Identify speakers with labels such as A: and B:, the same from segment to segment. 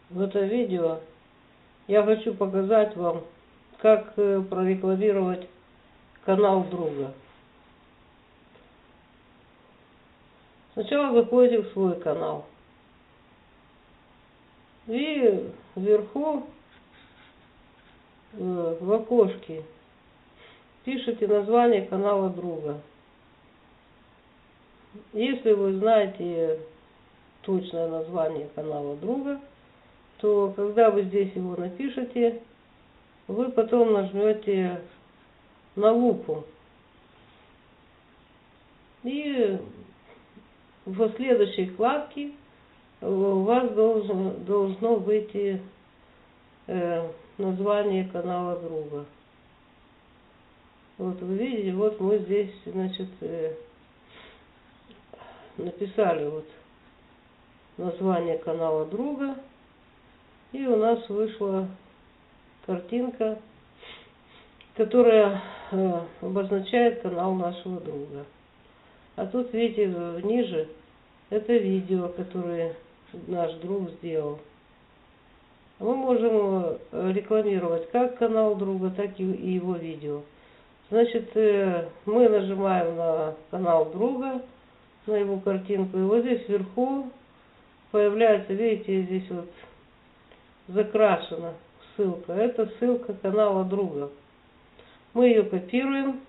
A: В это видео я хочу показать вам, как прорекламировать канал друга. Сначала заходите в свой канал. И вверху в окошке пишите название канала друга. Если вы знаете точное название канала друга, то когда вы здесь его напишете, вы потом нажмете на лупу. И в следующей вкладке у вас должно выйти название канала друга. Вот вы видите, вот мы здесь, значит, написали вот название канала друга, и у нас вышла картинка, которая обозначает канал нашего друга. А тут, видите, ниже это видео, которое наш друг сделал. Мы можем рекламировать как канал друга, так и его видео. Значит, мы нажимаем на канал друга, на его картинку, и вот здесь вверху появляется, видите, здесь вот закрашена ссылка. Это ссылка канала друга. Мы ее копируем,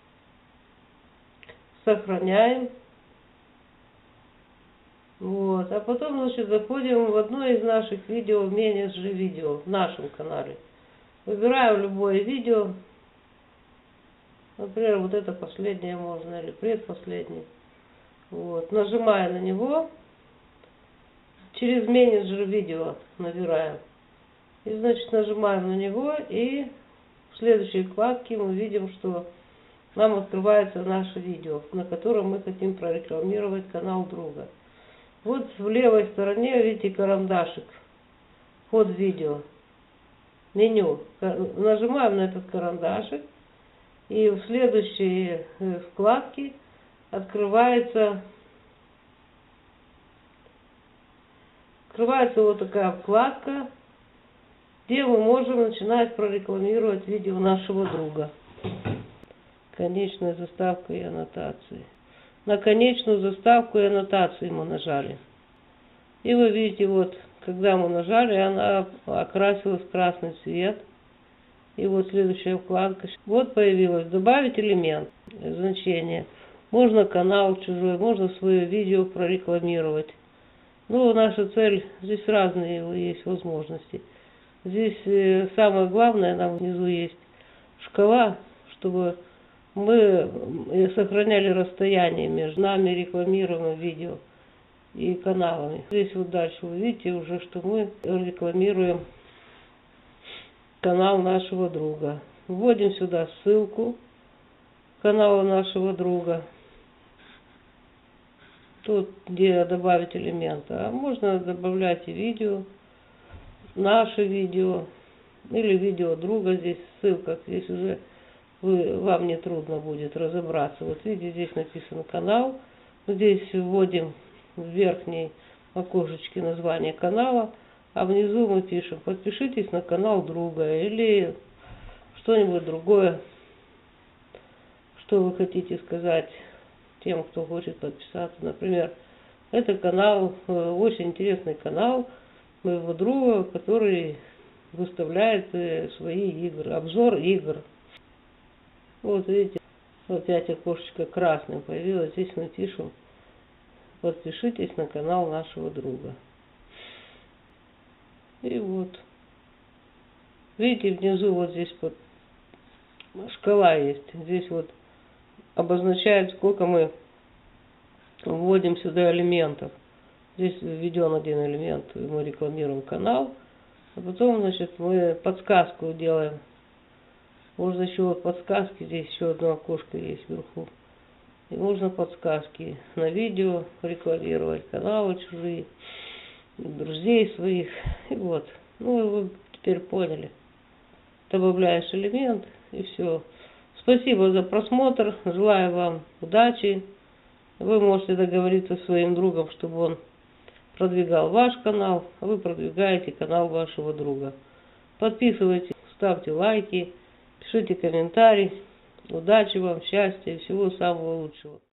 A: сохраняем. Вот. А потом, значит, заходим в одно из наших видео, в менеджер видео, в нашем канале. Выбираем любое видео. Например, вот это последнее можно, или предпоследнее. Вот. Нажимая на него, через менеджер видео набираем. И, значит, нажимаем на него, и в следующей вкладке мы видим, что нам открывается наше видео, на котором мы хотим прорекламировать канал друга. Вот в левой стороне, видите, карандашик, вход в видео, меню. Нажимаем на этот карандашик, и в следующей вкладке открывается вот такая вкладка, где мы можем начинать прорекламировать видео нашего друга. Конечная заставка и аннотации. На конечную заставку и аннотацию мы нажали. И вы видите, вот, когда мы нажали, она окрасилась в красный цвет. И вот следующая вкладка. Вот появилась «Добавить элемент», значение. Можно канал чужой, можно свое видео прорекламировать. Ну, наша цель, здесь разные есть возможности. Здесь самое главное, нам внизу есть шкала, чтобы мы сохраняли расстояние между нами, рекламируемым видео, и каналами. Здесь вот дальше вы видите уже, что мы рекламируем канал нашего друга. Вводим сюда ссылку канала нашего друга. Тут, где добавить элементы. А можно добавлять и видео, наше видео, или видео друга. Здесь ссылка, здесь уже вам не трудно будет разобраться. Вот видите, здесь написан канал. Здесь вводим в верхней окошечке название канала, а внизу мы пишем: подпишитесь на канал друга, или что-нибудь другое, что вы хотите сказать тем, кто хочет подписаться. Например, это канал, очень интересный канал моего друга, который выставляет свои игры, обзор игр. Вот видите, опять окошечко красным появилось. Здесь мы пишем: подпишитесь на канал нашего друга. И вот. Видите, внизу вот здесь вот шкала есть. Здесь вот обозначает, сколько мы вводим сюда элементов. Здесь введен один элемент, и мы рекламируем канал. А потом, значит, мы подсказку делаем. Можно еще вот подсказки, здесь еще одно окошко есть вверху. И можно подсказки на видео рекламировать, каналы чужие, друзей своих. И вот. Ну, вы теперь поняли. Добавляешь элемент, и все. Спасибо за просмотр. Желаю вам удачи. Вы можете договориться со своим другом, чтобы он продвигал ваш канал, а вы продвигаете канал вашего друга. Подписывайтесь, ставьте лайки, пишите комментарии. Удачи вам, счастья и всего самого лучшего.